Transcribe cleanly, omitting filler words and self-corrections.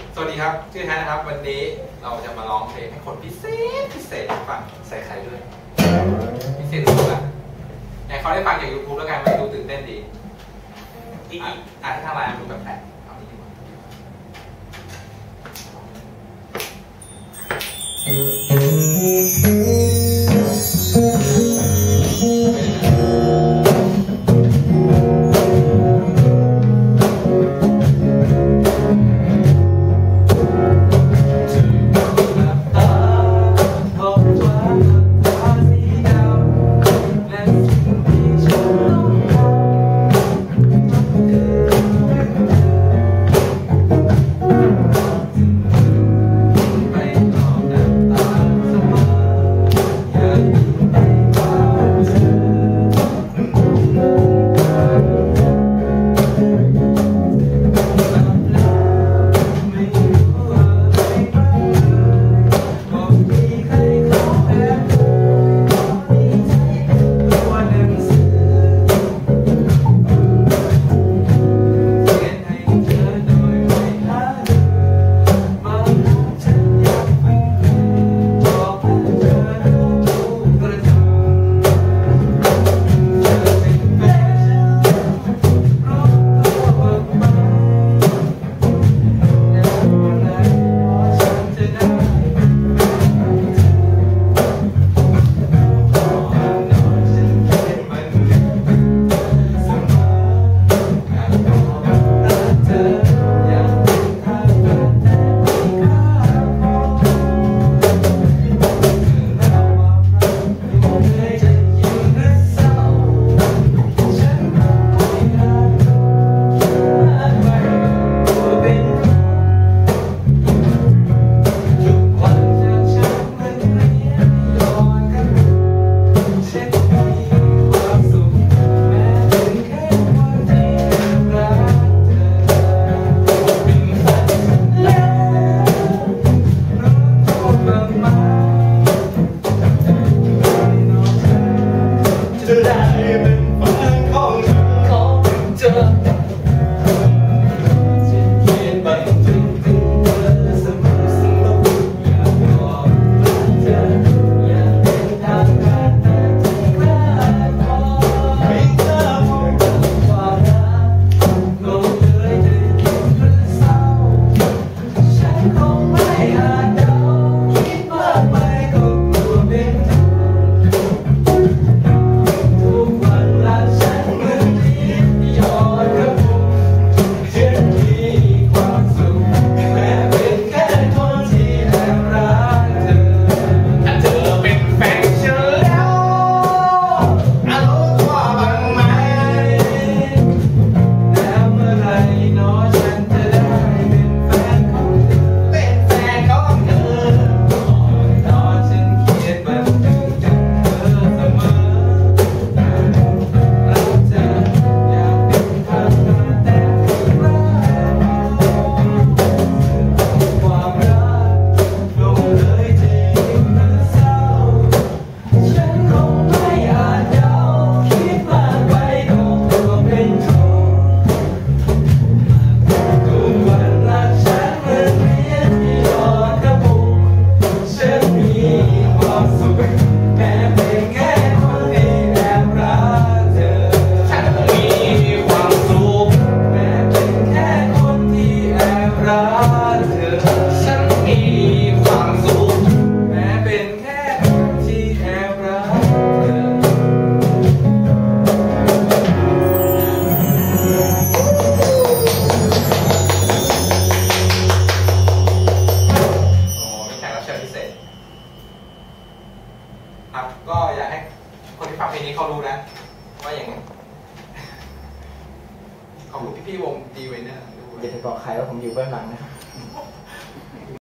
สวัสดีครับชื่อแทนนะครับวันนี้เราจะมาร้องเพลงให้คนพิเศษฟังใส่ใครด้วยพิเศษสุดๆอ่ะไหนเขาได้ฟังจาก YouTube แล้วกันไม่ดูตื่นเต้นดีถ้าทางไลน์ดูแบบแปลกเอานี้ดีกครับก็อยากให้คนที่ฟังเพลงนี้เขารู้นะว่าอย่างนี้ขอบคุณพี่ๆวงดีเวนเนอร์อย่าไปบอกใครว่าผมอยู่เบื้องหลังนะครับ